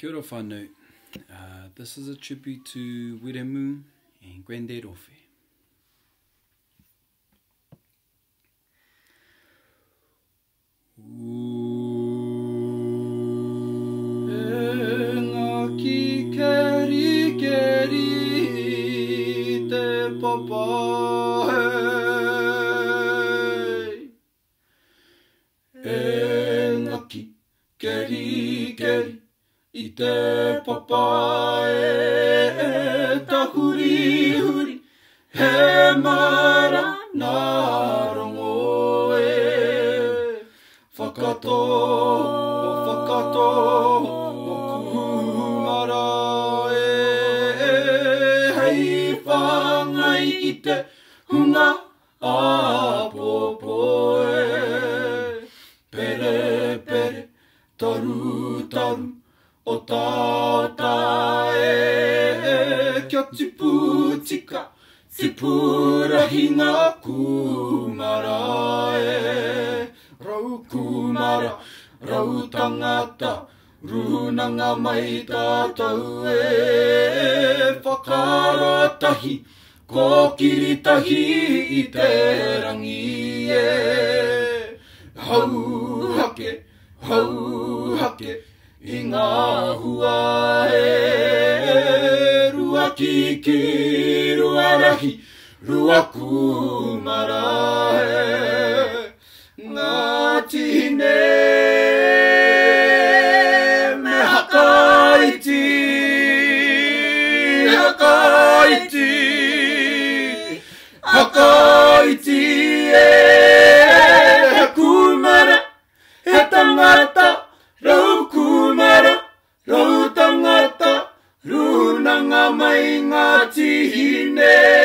Kia ora whanau. This is a tribute to Wiremu and Granddad Ofe. Engaki keri keri te papai. Engaki keri keri I te papai e ta huri huri he mara nā rongo e whakato o kumara e hei whangai I te hunga a popo e pere pere taru taru o tata e kia tipu tika tipurahi ngā kumara e Raukumara rau tangata runanga mai tātou e whakarotahi kokiritahi I te rangi e hau hake I ngā hua e rua kiki, rua rahi, rua kumara e ngā tine me hakaiti, hakaiti e he kumara, he tangata Raukumara, rau tangata, runanga mai ngā tihine.